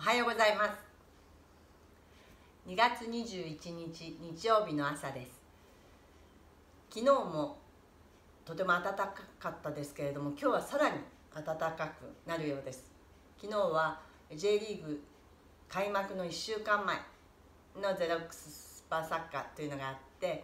はようございます。2月21日日曜日の朝です。昨日もとても暖かかったですけれども、今日はさらに暖かくなるようです。昨日は J リーグ開幕の1週間前のゼロックススーパーサッカーというのがあって、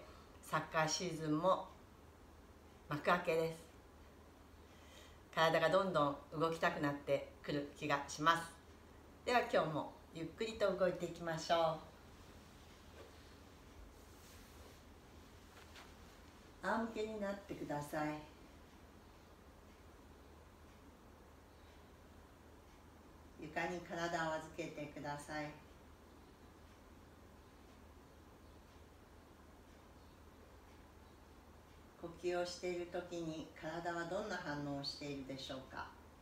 サッカーシーズンも幕開けです。体がどんどん動きたくなってくる気がします。では今日もゆっくりと動いていきましょう。仰向けになってください。床に体を預けてください。呼吸をしているときに体はどんな反応をしているでしょうか。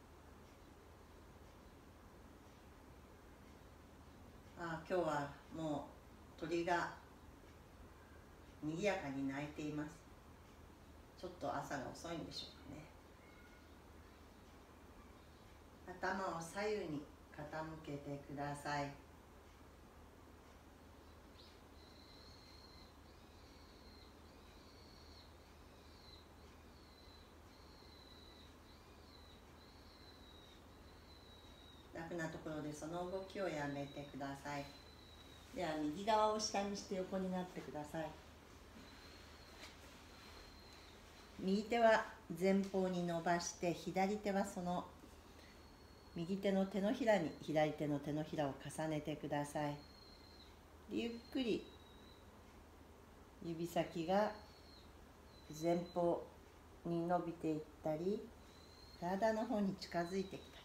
今日はもう鳥が賑やかに鳴いています。ちょっと朝が遅いんでしょうかね。頭を左右に傾けてください。楽なところでその動きをやめてください。では右側を下にして横になってください。右手は前方に伸ばして、左手はその右手の手のひらに左手の手のひらを重ねてください。ゆっくり指先が前方に伸びていったり、体の方に近づいてきた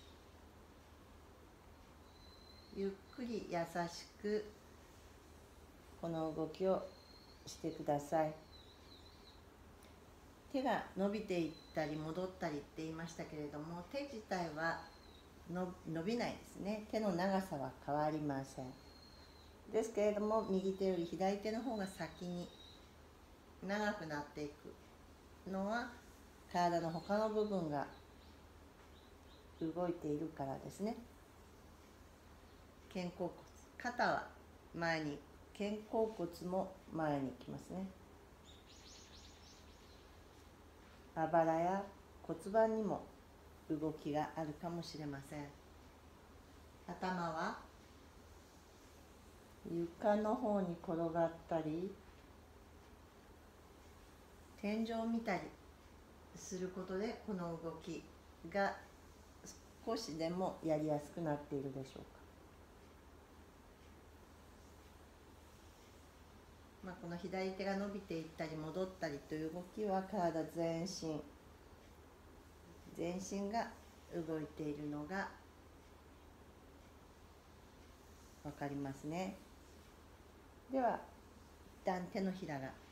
り、ゆっくり優しくこの動きをしてください。手が伸びていったり戻ったりって言いましたけれども、手自体は伸びないですね。手の長さは変わりません。ですけれども、右手より左手の方が先に長くなっていくのは、体の他の部分が動いているからですね。肩甲骨、肩は前に、肩甲骨も前に来ますね。あばらや骨盤にも動きがあるかもしれません。頭は床の方に転がったり、天井を見たりすることで、この動きが少しでもやりやすくなっているでしょうか。この左手が伸びていったり戻ったりという動きは、体全身が動いているのが分かりますね。では一旦手のひ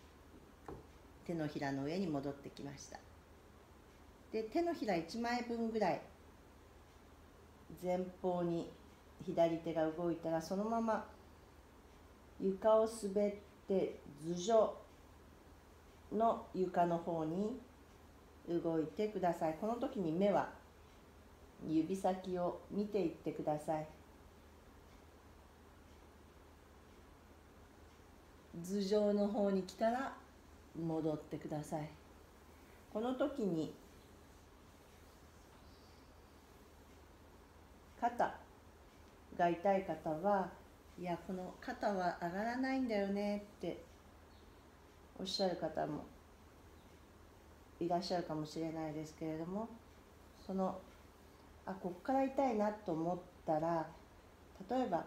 らの上に戻ってきました。で、手のひら1枚分ぐらい前方に左手が動いたら、そのまま床を滑って頭上の床の方に動いてください。この時に目は指先を見ていってください。頭上の方に来たら戻ってください。この時に肩が痛い方は、いや、この肩は上がらないんだよねっておっしゃる方もいらっしゃるかもしれないですけれども、こっから痛いなと思ったら、例えば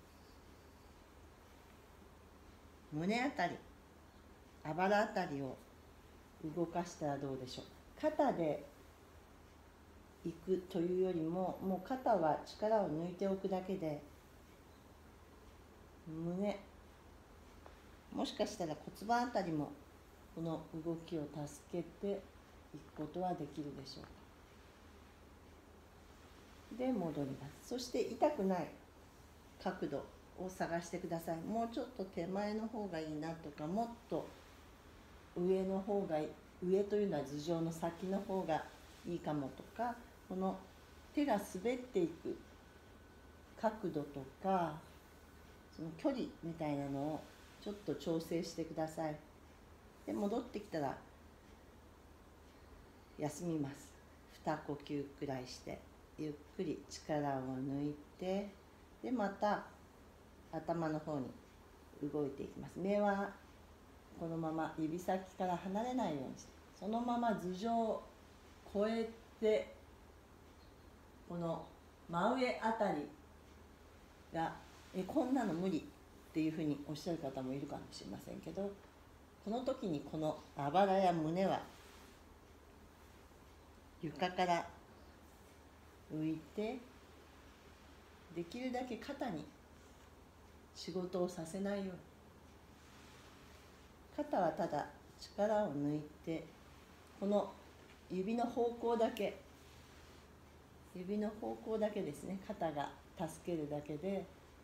胸あたり、あばらあたりを動かしたらどうでしょう。肩で行くというよりも、もう肩は力を抜いておくだけで、胸、もしかしたら骨盤あたりもこの動きを助けていくことはできるでしょうか。で、戻ります。そして痛くない角度を探してください。もうちょっと手前の方がいいなとか、もっと上の方がいい、上というのは頭上の先の方がいいかもとか、この手が滑っていく角度とかその距離みたいなのをちょっと調整してください。で戻ってきたら休みます。2呼吸くらいしてゆっくり力を抜いて、でまた頭の方に動いていきます。目はこのまま指先から離れないようにして、そのまま頭上を越えて、この真上あたりがこんなの無理っていうふうにおっしゃる方もいるかもしれませんけど、この時にこのあばらや胸は床から浮いて、できるだけ肩に仕事をさせないように、肩はただ力を抜いて、この指の方向だけですね、肩が助けるだけで、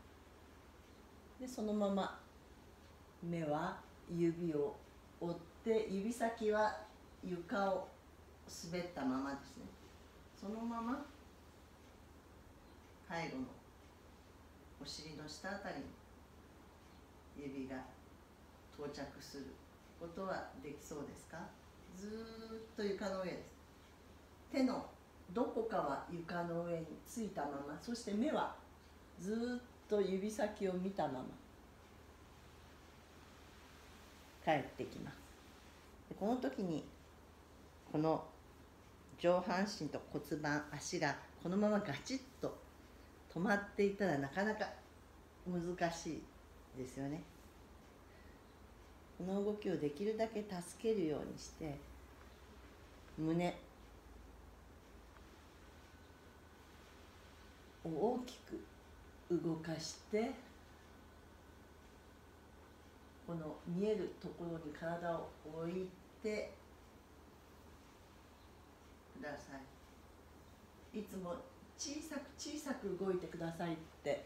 そのまま目は指を折って、指先は床を滑ったままですね。そのまま背後のお尻の下あたりに指が到着することはできそうですか？ずーっと床の上です。手のどこかは床の上についたまま、そして目はずーっと指先を見たまま帰ってきます。でこの時にこの上半身と骨盤、足がこのままガチッと止まっていたらなかなか難しいですよね。この動きをできるだけ助けるようにして、胸を大きく動かして、この見えるところに体を置いてください。いつも小さく小さく動いてくださいって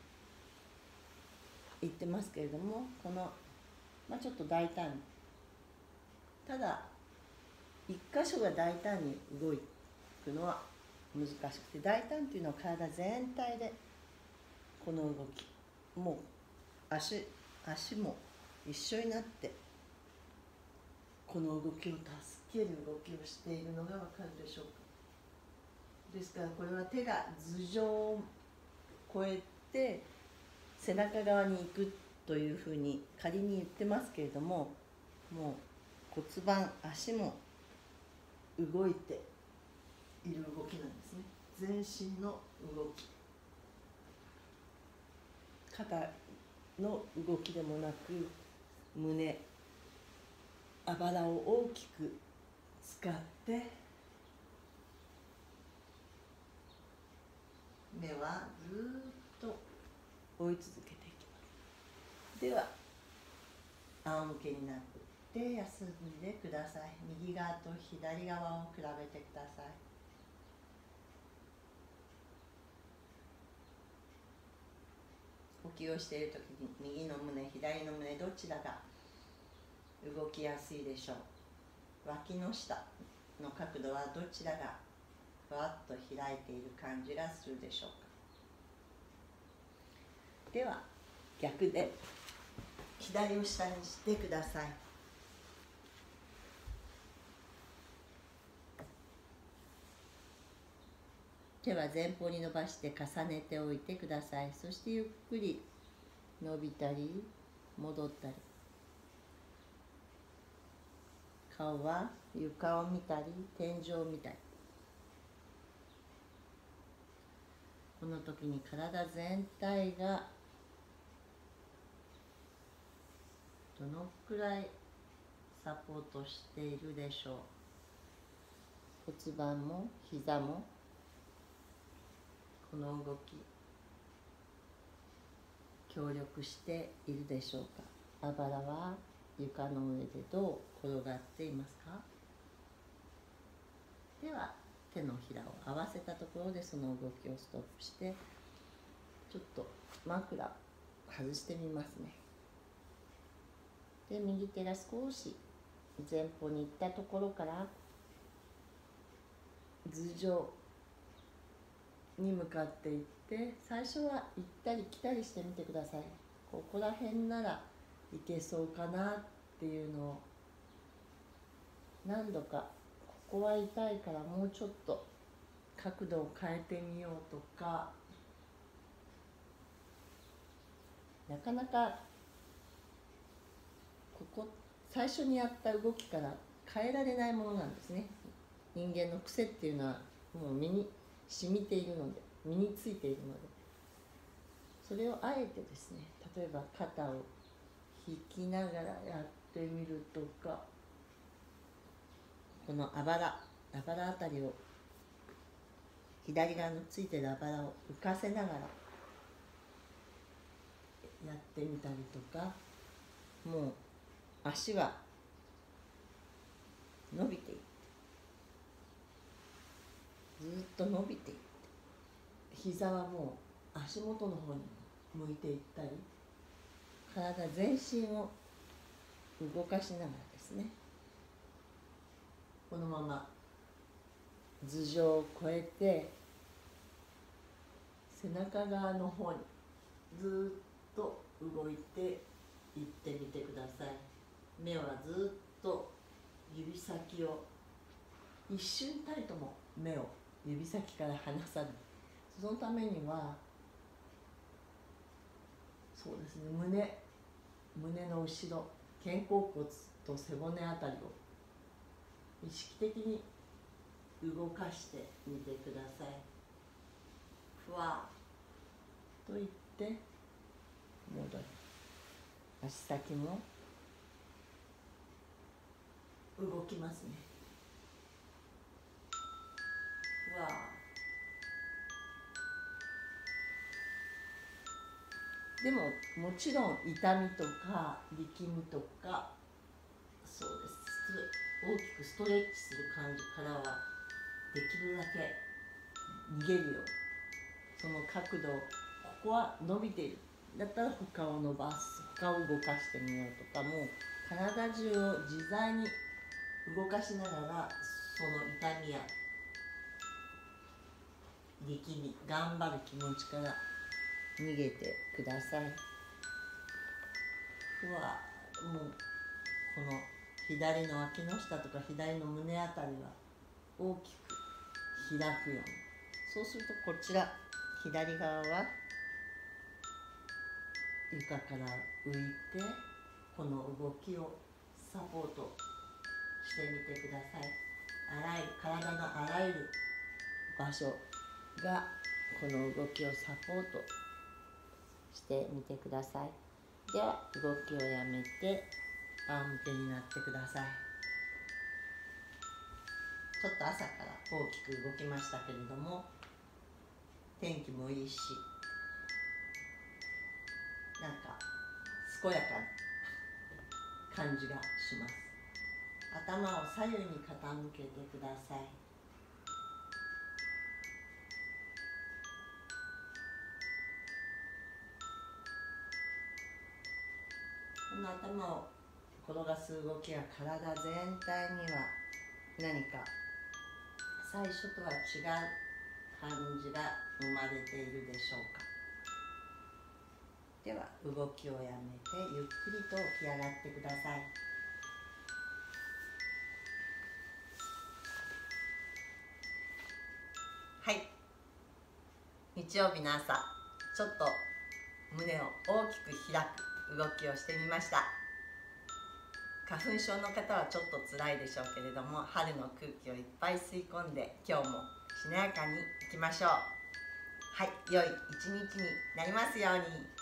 言ってますけれども、この、ちょっと大胆に、ただ一箇所が大胆に動くのは難しくて、大胆っていうのは体全体でこの動き、もう足も一緒になってこの動きを助ける動きをしているのがわかるでしょうか。ですからこれは手が頭上を越えて背中側に行くというふうに仮に言ってますけれども、もう骨盤、足も動いている動きなんですね。全身の動き、肩の動きでもなく、胸、あばらを大きく使って目はずっと追い続けていきます。では仰向けになって休んでください。右側と左側を比べてください。呼吸をしているときに右の胸、左の胸、どちらが動きやすいでしょう。脇の下の角度はどちらがふわっと開いている感じがするでしょうか。では逆で左を下にしてください。手は前方に伸ばして重ねておいてください。そしてゆっくり伸びたり戻ったり、顔は床を見たり天井を見たり、この時に体全体がどのくらいサポートしているでしょう。骨盤も膝もこの動き協力しているでしょうか。あばらは床の上でどう転がっていますか。では手のひらを合わせたところでその動きをストップして、ちょっと枕外してみますね。で右手が少し前方に行ったところから頭上に向かっていって、最初は行ったり来たりしてみてください。ここら辺ならいけそうかなっていうのを何度か、ここは痛いからもうちょっと角度を変えてみようとか、なかなかここ最初にやった動きから変えられないものなんですね。人間の癖っていうのはもう身に染みているので、身についているので、それをあえてですね、例えば肩を引きながらやってみるとか、このあばらあたりを、左側のついてるあばらを浮かせながらやってみたりとか、もう足は伸びていって、ずっと伸びていって、膝はもう足元の方に向いていったり、体全身を動かしながらですね、このまま頭上を越えて背中側の方にずっと動いていってみてください。目はずっと指先を、一瞬たりとも目を指先から離さない。そのためには、そうですね、胸の後ろ、肩甲骨と背骨あたりを意識的に動かしてみてください。ふわっといって戻る。足先も動きますね。ふわっ。でももちろん痛みとか力みとか、そうです、大きくストレッチする感じからはできるだけ逃げるように、その角度を、ここは伸びているだったら他を伸ばす、他を動かしてみようとか、もう体中を自在に動かしながら、その痛みや力み、頑張る気持ちから逃げてください。ふわ、もうこの左の脇の下とか左の胸あたりは大きく開くように。そうするとこちら左側は床から浮いて、この動きをサポートしてみてください。体のあらゆる場所がこの動きをサポートしてみてください。では動きをやめて仰向けになってください。ちょっと朝から大きく動きましたけれども、天気もいいし、なんか健やかな感じがします。頭を左右に傾けてください。この頭を転がす動きが体全体には何か最初とは違う感じが生まれているでしょうか。では動きをやめてゆっくりと起き上がってください。はい、日曜日の朝、ちょっと胸を大きく開く動きをしてみました。花粉症の方はちょっと辛いでしょうけれども、春の空気をいっぱい吸い込んで今日もしなやかにいきましょう。はい、良い一日になりますように。